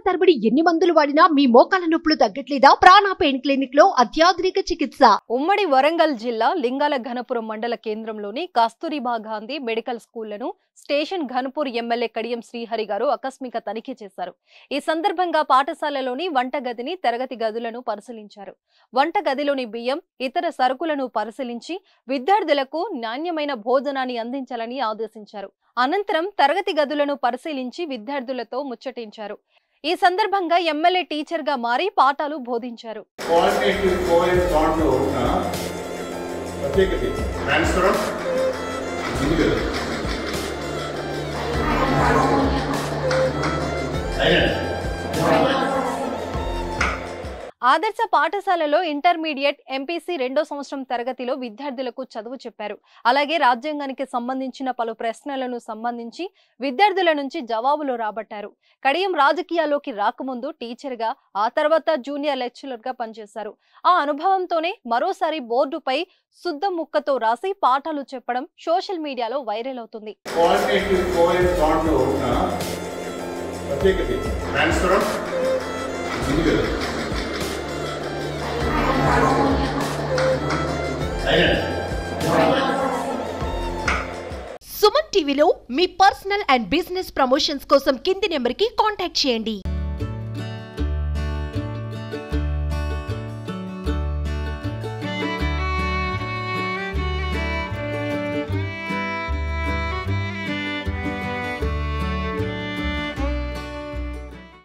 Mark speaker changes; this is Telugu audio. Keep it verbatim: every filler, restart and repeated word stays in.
Speaker 1: తరబడి ఎన్ని మందులు వాడినా మీ మోకాల నొప్పులు తగ్గట్లేదా? ప్రాణ పెయిన్ క్లినిక్ లో అత్యాధునిక చికిత్స.
Speaker 2: ఉమ్మడి వరంగల్ జిల్లా లింగాల ఘనపురం మండల కేంద్రంలోని కస్తూరిబా గాంధీ మెడికల్ స్కూళ్లను స్టేషన్ ఘనపూర్ ఎమ్మెల్యే కడియం శ్రీహరి గారు ఆకస్మిక తనిఖీ చేశారు. ఈ సందర్భంగా పాఠశాలలోని వంటగదిని, తరగతి గదులను పరిశీలించారు. వంటగదిలోని బియ్యం, ఇతర సరుకులను పరిశీలించి విద్యార్థులకు నాణ్యమైన భోజనాన్ని అందించాలని ఆదేశించారు. అనంతరం తరగతి గదులను పరిశీలించి విద్యార్థులతో ముచ్చటించారు. ఈ సందర్భంగా ఎమ్మెల్యే టీచర్ గా మారి పాఠాలు బోధించారు. ఆదర్శ పాఠశాలలో ఇంటర్మీడియట్ ఎంపీసీ రెండో సంవత్సరం తరగతిలో విద్యార్థులకు చదువు చెప్పారు. అలాగే రాజ్యాంగానికి సంబంధించిన పలు ప్రశ్నలను సంబంధించి విద్యార్థుల నుంచి జవాబులు రాబట్టారు. కడియం రాజకీయాల్లోకి రాకముందు టీచర్ గా, ఆ తర్వాత జూనియర్ లెక్చరర్ గా పనిచేశారు. ఆ అనుభవంతోనే మరోసారి బోర్డుపై శుద్ధ ముక్కతో రాసి పాఠాలు చెప్పడం సోషల్ మీడియాలో వైరల్ అవుతుంది.
Speaker 1: సుమన్ టీవీలో మీ పర్సనల్ అండ్ బిజినెస్ ప్రమోషన్స్ కోసం కింది నెంబర్ కి కాంటాక్ట్ చేయండి.